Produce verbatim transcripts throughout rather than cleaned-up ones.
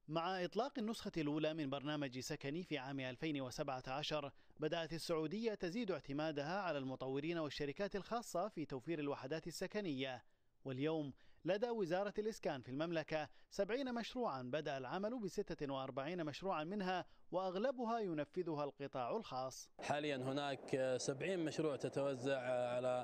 مع إطلاق النسخة الأولى من برنامج سكني في عام ألفين وسبعة عشر، بدأت السعودية تزيد اعتمادها على المطورين والشركات الخاصة في توفير الوحدات السكنية. واليوم لدى وزارة الإسكان في المملكة سبعين مشروعا بدأ العمل ب ستة وأربعين مشروعا منها، وأغلبها ينفذها القطاع الخاص. حاليا هناك سبعين مشروع تتوزع على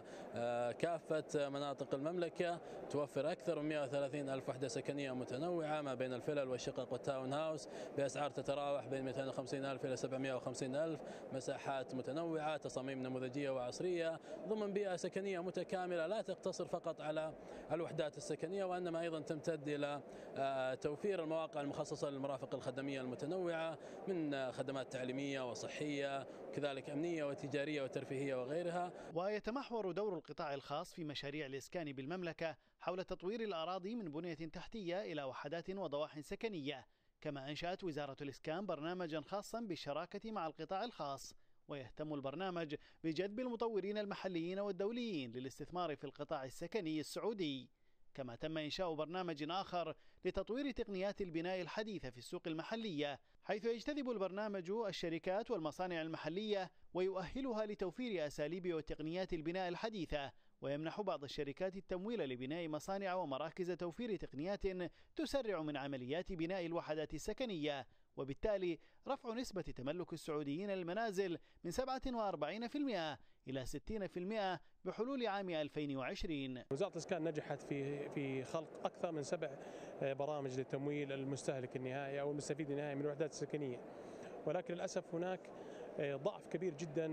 كافة مناطق المملكة، توفر أكثر من مئة وثلاثين ألف وحدة سكنية متنوعة ما بين الفلل والشقق والتاون هاوس بأسعار تتراوح بين مئتين وخمسين ألف إلى سبعمئة وخمسين ألف، مساحات متنوعة، تصاميم نموذجية وعصرية، ضمن بيئة سكنية متكاملة لا تقتصر فقط على الوحدات السكنية، وإنما أيضا تمتد إلى توفير المواقع المخصصة للمرافق الخدمية المتنوعة من خدمات تعليمية وصحية، كذلك أمنية وتجارية وترفيهية وغيرها. ويتمحور دور القطاع الخاص في مشاريع الإسكان بالمملكة حول تطوير الأراضي من بنية تحتية إلى وحدات وضواحي سكنية، كما أنشأت وزارة الإسكان برنامجا خاصا بالشراكة مع القطاع الخاص، ويهتم البرنامج بجذب المطورين المحليين والدوليين للاستثمار في القطاع السكني السعودي. كما تم إنشاء برنامج آخر لتطوير تقنيات البناء الحديثة في السوق المحلية، حيث يجتذب البرنامج الشركات والمصانع المحلية ويؤهلها لتوفير أساليب وتقنيات البناء الحديثة، ويمنح بعض الشركات التمويل لبناء مصانع ومراكز توفير تقنيات تسرع من عمليات بناء الوحدات السكنية، وبالتالي رفع نسبة تملك السعوديين للمنازل من سبعة وأربعين بالمئة إلى ستين بالمئة بحلول عام ألفين وعشرين. وزارة الإسكان نجحت في في خلق أكثر من سبع برامج لتمويل المستهلك النهائي أو المستفيد النهائي من الوحدات السكنية، ولكن للأسف هناك ضعف كبير جدا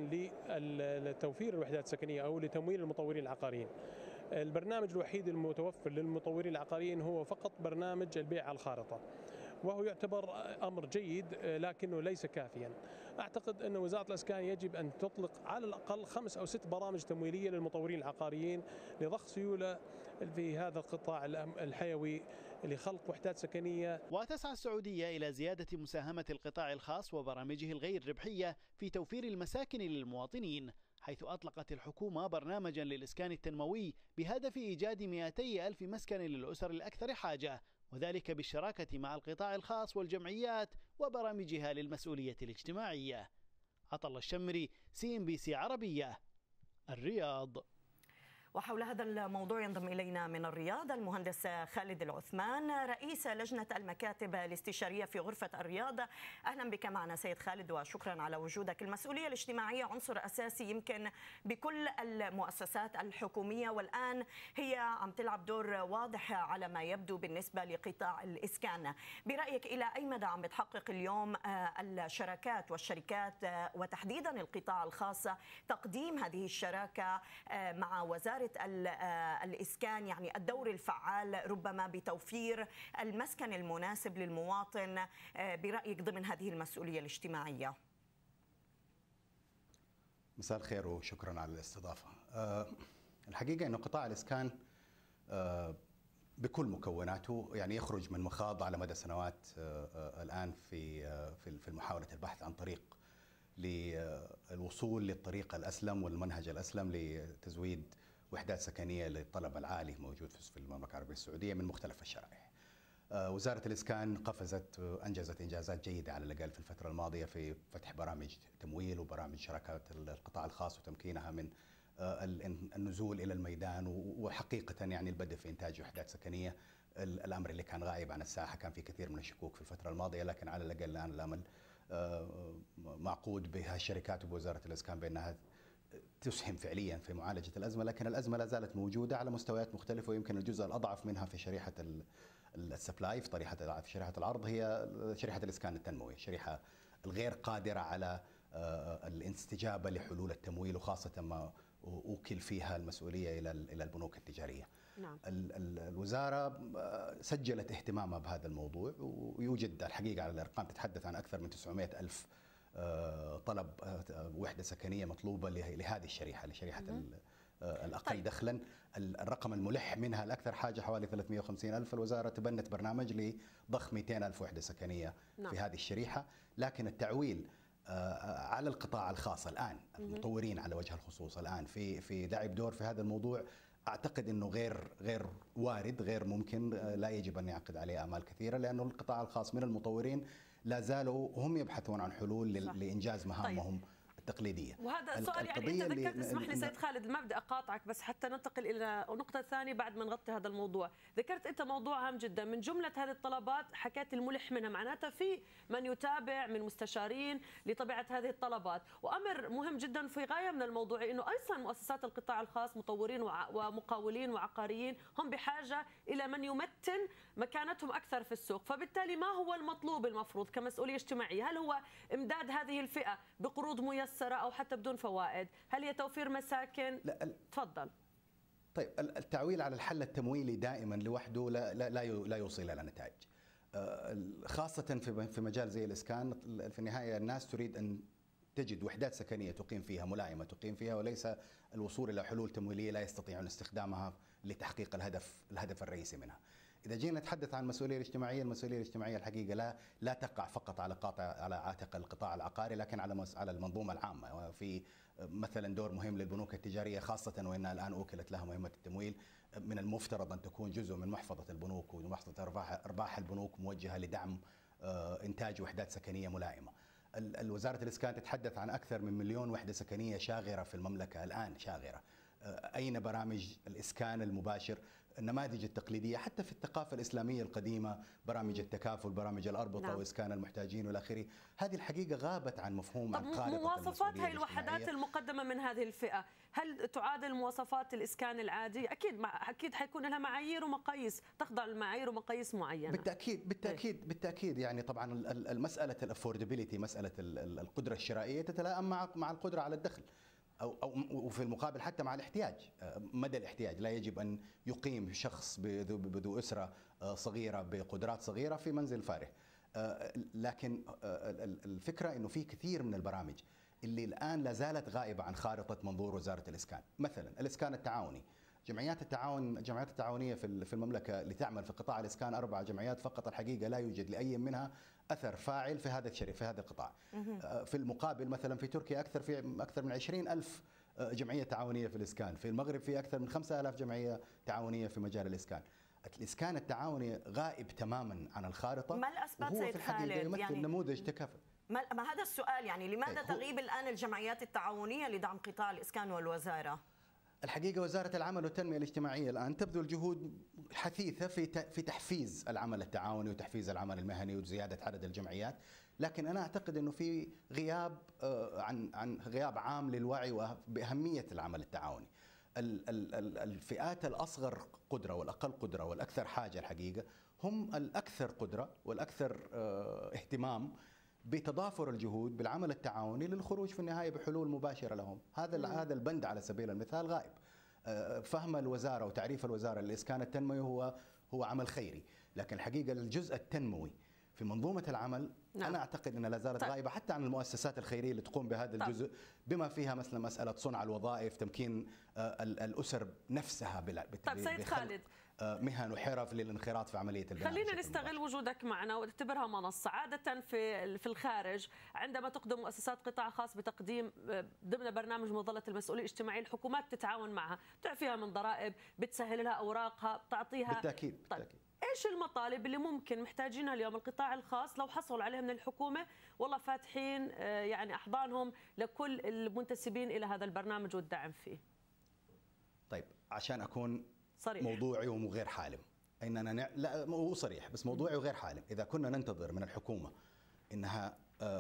لتوفير الوحدات السكنية أو لتمويل المطورين العقاريين. البرنامج الوحيد المتوفر للمطورين العقاريين هو فقط برنامج البيع على الخارطة، وهو يعتبر أمر جيد لكنه ليس كافيا. أعتقد أن وزارة الإسكان يجب أن تطلق على الأقل خمس أو ست برامج تمويلية للمطورين العقاريين لضخ سيولة في هذا القطاع الحيوي لخلق وحدات سكنية. وتسعى السعودية إلى زيادة مساهمة القطاع الخاص وبرامجه الغير ربحية في توفير المساكن للمواطنين، حيث أطلقت الحكومة برنامجا للإسكان التنموي بهدف إيجاد مئتي ألف مسكن للأسر الأكثر حاجة، وذلك بالشراكة مع القطاع الخاص والجمعيات وبرامجها للمسؤولية الاجتماعية. عطل الشمري، سي إم بي سي عربية، الرياض. وحول هذا الموضوع ينضم إلينا من الرياض المهندس خالد العثمان، رئيس لجنة المكاتب الاستشارية في غرفة الرياض. أهلا بك معنا سيد خالد وشكرا على وجودك. المسؤولية الاجتماعية عنصر أساسي يمكن بكل المؤسسات الحكومية، والآن هي عم تلعب دور واضح على ما يبدو بالنسبة لقطاع الإسكان. برأيك إلى أي مدى عم بتحقق اليوم الشراكات والشركات وتحديدا القطاع الخاص تقديم هذه الشراكة مع وزارة الإسكان، يعني الدور الفعال ربما بتوفير المسكن المناسب للمواطن برأيك ضمن هذه المسؤولية الاجتماعية؟ مساء الخير وشكرا على الاستضافة. أه الحقيقة أنه قطاع الإسكان أه بكل مكوناته يعني يخرج من مخاض على مدى سنوات أه الآن في أه في محاولة البحث عن طريق للوصول للطريق الأسلم والمنهج الأسلم لتزويد وحدات سكنية للطلب العالي موجود في المملكة العربية السعودية من مختلف الشرائح. وزارة الإسكان قفزت أنجزت إنجازات جيدة على الأقل في الفترة الماضية في فتح برامج تمويل وبرامج شراكات القطاع الخاص وتمكينها من النزول إلى الميدان، وحقيقة يعني البدء في إنتاج وحدات سكنية، الأمر اللي كان غايب عن الساحة. كان في كثير من الشكوك في الفترة الماضية، لكن على الأقل الآن الأمل معقود بها الشركات وبوزارة الإسكان بأنها تسهم فعليا في معالجة الأزمة، لكن الأزمة لا زالت موجودة على مستويات مختلفة، ويمكن الجزء الأضعف منها في شريحة السبلاي، في طريحة في شريحة العرض، هي شريحة الإسكان التنموي، الشريحة الغير قادرة على الاستجابة لحلول التمويل، وخاصة ما أوكل فيها المسؤولية إلى إلى البنوك التجارية. نعم. الوزارة سجلت اهتمامها بهذا الموضوع، ويوجد الحقيقة على الأرقام تتحدث عن أكثر من تسعمئة ألف طلب وحدة سكنية مطلوبة لهذه الشريحة، لشريحة الأقل طيب. دخلا. الرقم الملح منها الأكثر حاجة حوالي ثلاثمئة وخمسين ألف. الوزارة تبنت برنامج لضخ مئتين ألف وحدة سكنية نعم. في هذه الشريحة، لكن التعويل على القطاع الخاص الآن، المطورين على وجه الخصوص الآن في في لعب دور في هذا الموضوع اعتقد انه غير غير وارد، غير ممكن، لا يجب ان يعقد عليه امال كثيره، لانه القطاع الخاص من المطورين لا زالوا هم يبحثون عن حلول لانجاز مهامهم طيب. التقليديه. وهذا السؤال يعني انت ذكرت، اسمح لي سيد خالد ما بدي اقاطعك بس حتى ننتقل الى نقطه ثانيه بعد ما نغطي هذا الموضوع. ذكرت انت موضوع هام جدا، من جمله هذه الطلبات حكيت الملح منها، معناتها في من يتابع من مستشارين لطبيعه هذه الطلبات، وامر مهم جدا في غايه من الموضوع انه ايضا مؤسسات القطاع الخاص مطورين ومقاولين وعقاريين هم بحاجه الى من يمتن مكانتهم اكثر في السوق، فبالتالي ما هو المطلوب المفروض كمسؤوليه اجتماعيه؟ هل هو امداد هذه الفئه بقروض ميسره أو حتى بدون فوائد؟ هل هي توفير مساكن؟ لا. تفضل. طيب التعويل على الحل التمويلي دائما لوحده لا لا لا يوصل الى نتائج، خاصة في في مجال زي الإسكان. في النهاية الناس تريد أن تجد وحدات سكنية تقيم فيها، ملائمة تقيم فيها، وليس الوصول إلى حلول تمويلية لا يستطيعون استخدامها لتحقيق الهدف الهدف الرئيسي منها. إذا جينا نتحدث عن المسؤولية الاجتماعية، المسؤولية الاجتماعية الحقيقة لا لا تقع فقط على قاطع على عاتق القطاع العقاري، لكن على على المنظومة العامة. وفي مثلا دور مهم للبنوك التجارية، خاصة وإنها الآن أوكلت لها مهمة التمويل. من المفترض أن تكون جزء من محفظة البنوك ومحفظة أرباح البنوك موجهة لدعم إنتاج وحدات سكنية ملائمة. وزارة الإسكان تتحدث عن أكثر من مليون وحدة سكنية شاغرة في المملكة الآن، شاغرة. أين برامج الإسكان المباشر؟ النماذج التقليدية حتى في الثقافة الإسلامية القديمة، برامج التكافل، برامج الأربطة، نعم. وإسكان المحتاجين والى آخره، هذه الحقيقة غابت عن مفهوم طب مواصفات هذه الوحدات المقدمة من هذه الفئة هل تعادل مواصفات الإسكان العادي؟ أكيد أكيد حيكون لها معايير ومقاييس، تخضع لمعايير ومقاييس معينة. بالتأكيد بالتأكيد بالتأكيد يعني طبعا المسألة الافوردابيلتي، مسألة القدرة الشرائية تتلائم مع مع القدرة على الدخل، أو أو وفي المقابل حتى مع الاحتياج، مدى الاحتياج. لا يجب أن يقيم شخص بذو أسرة صغيرة بقدرات صغيرة في منزل فارغ. لكن الفكرة إنه في كثير من البرامج اللي الآن لا زالت غائبة عن خارطة منظور وزارة الإسكان. مثلا الإسكان التعاوني، جمعيات التعاون الجمعيات التعاونية في في المملكة اللي تعمل في قطاع الإسكان أربع جمعيات فقط، الحقيقة لا يوجد لأي منها أثر فاعل في هذا الشريف في هذا القطاع. في المقابل مثلا في تركيا أكثر في أكثر من عشرين ألف جمعية تعاونية في الإسكان، في المغرب في أكثر من خمسة آلاف جمعية تعاونية في مجال الإسكان. الإسكان التعاوني غائب تماما عن الخارطة. ما الأسباب سيد خالد؟ يمثل يعني نموذج تكافل. ما هذا السؤال، يعني لماذا تغيب الآن الجمعيات التعاونية لدعم قطاع الإسكان والوزارة؟ الحقيقة وزارة العمل والتنمية الاجتماعية الآن تبذل جهود حثيثة في في تحفيز العمل التعاوني وتحفيز العمل المهني وزيادة عدد الجمعيات، لكن أنا أعتقد أنه في غياب عن عن غياب عام للوعي بأهمية العمل التعاوني. الفئات الأصغر قدرة والأقل قدرة والأكثر حاجة الحقيقة هم الأكثر قدرة والأكثر اهتمام بتضافر الجهود بالعمل التعاوني للخروج في النهاية بحلول مباشرة لهم. هذا هذا البند على سبيل المثال غائب. فهم الوزارة وتعريف الوزارة للإسكان التنموي هو هو عمل خيري، لكن الحقيقة الجزء التنموي في منظومة العمل نعم. أنا أعتقد أنها لا زالت غائبة حتى عن المؤسسات الخيرية اللي تقوم بهذا طيب. الجزء، بما فيها مثلا مسألة صنع الوظائف، تمكين الأسر نفسها بال طيب سيد خالد، مهن وحرف للانخراط في عمليه البناء. خلينا نستغل وجودك معنا ونعتبرها منصه. عاده في في الخارج عندما تقدم مؤسسات قطاع خاص بتقديم ضمن برنامج مظله المسؤوليه الاجتماعيه، الحكومات تتعاون معها، تعفيها من ضرائب، بتسهل لها اوراقها، بتعطيها. بالتاكيد طيب بالتاكيد. ايش المطالب اللي ممكن محتاجينها اليوم القطاع الخاص لو حصلوا عليها من الحكومه؟ والله فاتحين يعني احضانهم لكل المنتسبين الى هذا البرنامج والدعم فيه. طيب عشان اكون صريح. موضوعي وغير حالم، اننا نع... لا مو صريح بس موضوعي وغير حالم. اذا كنا ننتظر من الحكومه انها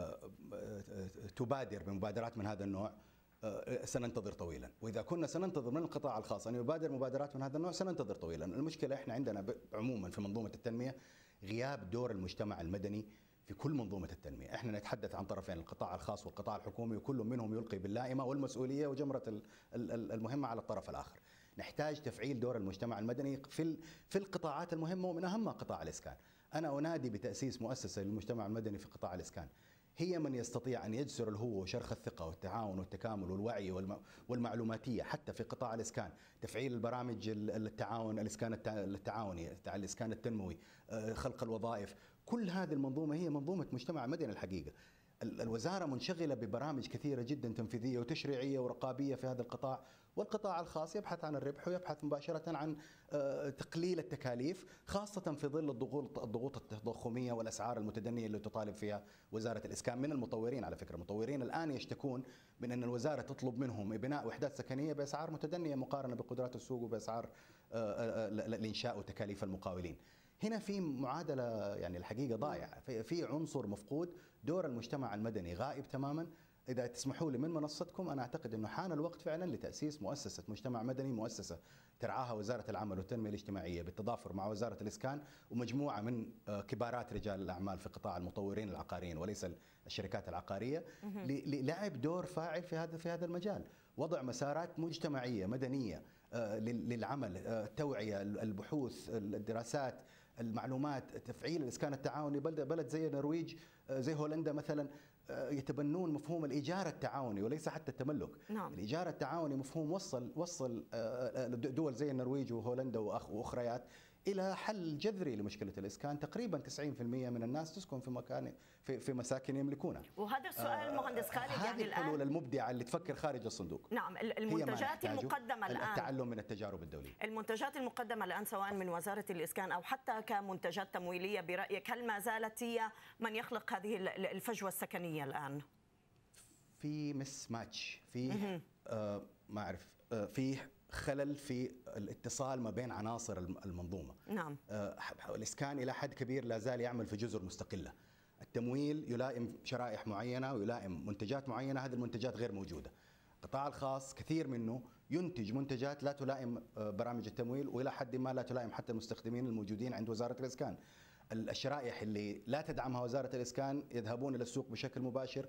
تبادر بمبادرات من هذا النوع سننتظر طويلا، واذا كنا سننتظر من القطاع الخاص ان يبادر مبادرات من هذا النوع سننتظر طويلا. المشكله احنا عندنا عموما في منظومه التنميه غياب دور المجتمع المدني في كل منظومه التنميه. احنا نتحدث عن طرفين، القطاع الخاص والقطاع الحكومي، وكل منهم يلقي باللائمه والمسؤوليه وجمره المهمه على الطرف الاخر. نحتاج تفعيل دور المجتمع المدني في في القطاعات المهمه، ومن اهمها قطاع الاسكان. انا انادي بتاسيس مؤسسه للمجتمع المدني في قطاع الاسكان، هي من يستطيع ان يجسر الهوة وشرخ الثقه والتعاون والتكامل والوعي والمعلوماتيه حتى في قطاع الاسكان، تفعيل البرامج التعاون، الاسكان التعاوني، الاسكان التنموي، خلق الوظائف. كل هذه المنظومه هي منظومه مجتمع مدني الحقيقه. الوزاره منشغله ببرامج كثيره جدا تنفيذيه وتشريعيه ورقابيه في هذا القطاع، والقطاع الخاص يبحث عن الربح ويبحث مباشرة عن تقليل التكاليف، خاصة في ظل الضغوط الضغوط التضخمية والأسعار المتدنية اللي تطالب فيها وزارة الإسكان من المطورين. على فكرة المطورين الآن يشتكون من أن الوزارة تطلب منهم بناء وحدات سكنية بأسعار متدنية مقارنة بقدرات السوق وبأسعار الإنشاء وتكاليف المقاولين. هنا في معادلة يعني الحقيقة ضايعة، في عنصر مفقود، دور المجتمع المدني غائب تماما. إذا تسمحوا لي من منصتكم، أنا أعتقد أنه حان الوقت فعلا لتأسيس مؤسسة مجتمع مدني، مؤسسة ترعاها وزارة العمل والتنمية الاجتماعية بالتضافر مع وزارة الإسكان ومجموعة من كبارات رجال الأعمال في قطاع المطورين العقاريين وليس الشركات العقارية للعب دور فاعل في هذا في هذا المجال، وضع مسارات مجتمعية مدنية للعمل، التوعية، البحوث، الدراسات، المعلومات، تفعيل الإسكان التعاوني. بلد بلد زي النرويج، زي هولندا مثلا، يتبنون مفهوم الإيجار التعاوني وليس حتى التملك. نعم. الإيجار التعاوني مفهوم وصل وصل دول زي النرويج وهولندا وأخريات إلى حل جذري لمشكلة الإسكان. تقريبا تسعين بالمئة من الناس تسكن في مكان في, في مساكن يملكونها. وهذا السؤال مهندس خالد، هذه يعني الحلول الآن المبدعة اللي تفكر خارج الصندوق. نعم، المنتجات المقدمة الآن، التعلم من التجارب الدولية، المنتجات المقدمة الآن سواء من وزارة الإسكان أو حتى كمنتجات تمويلية، برأيك هل ما زالت هي من يخلق هذه الفجوة السكنية الآن؟ في مس ماتش، في آه ما أعرف آه في خلل في الاتصال ما بين عناصر المنظومة. نعم. آه الإسكان إلى حد كبير لا زال يعمل في جزر مستقلة. التمويل يلائم شرائح معينة ويلائم منتجات معينة، هذه المنتجات غير موجودة. القطاع الخاص كثير منه ينتج منتجات لا تلائم برامج التمويل، وإلى حد ما لا تلائم حتى المستخدمين الموجودين عند وزارة الإسكان. الشرائح اللي لا تدعمها وزارة الإسكان يذهبون إلى السوق بشكل مباشر،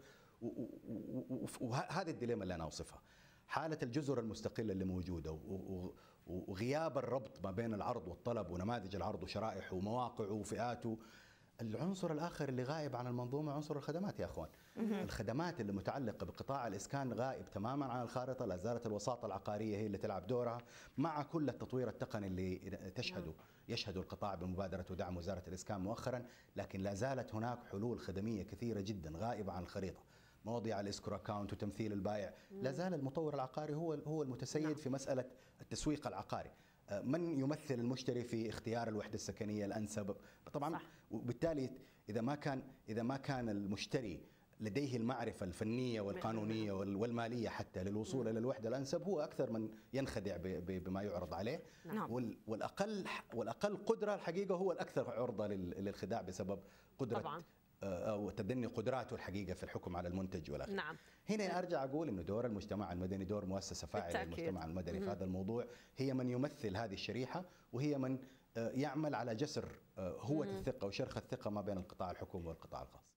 وهذه الديليما اللي أنا أوصفها. حالة الجزر المستقلة اللي موجودة وغياب الربط ما بين العرض والطلب ونماذج العرض وشرائحه ومواقعه وفئاته. العنصر الآخر اللي غائب عن المنظومة عنصر الخدمات يا أخوان. الخدمات اللي متعلقة بقطاع الإسكان غائب تماما عن الخارطة. لا زالت الوساطة العقارية هي اللي تلعب دورها مع كل التطوير التقني اللي تشهده يشهد القطاع بمبادرة ودعم وزارة الإسكان مؤخرا، لكن لا زالت هناك حلول خدمية كثيرة جدا غائبة عن الخريطة. مواضيع الاسكرو اكاونت وتمثيل البائع، لا زال المطور العقاري هو هو المتسيد نعم. في مسألة التسويق العقاري. من يمثل المشتري في اختيار الوحدة السكنية الأنسب طبعا صح. وبالتالي إذا ما كان إذا ما كان المشتري لديه المعرفة الفنية والقانونية والمالية حتى للوصول إلى الوحدة الأنسب، هو أكثر من ينخدع بما يعرض عليه. نعم. والأقل والأقل قدرة الحقيقة هو الأكثر عرضة للخداع بسبب قدرة طبعا. أو تدني قدراته الحقيقة في الحكم على المنتج والآخر. نعم. هنا أرجع أقول إنه دور المجتمع المدني دور مؤسسة فاعلة للمجتمع المدني في هذا الموضوع، هي من يمثل هذه الشريحة وهي من يعمل على جسر هوة الثقة وشرخ الثقة ما بين القطاع الحكومي والقطاع الخاص.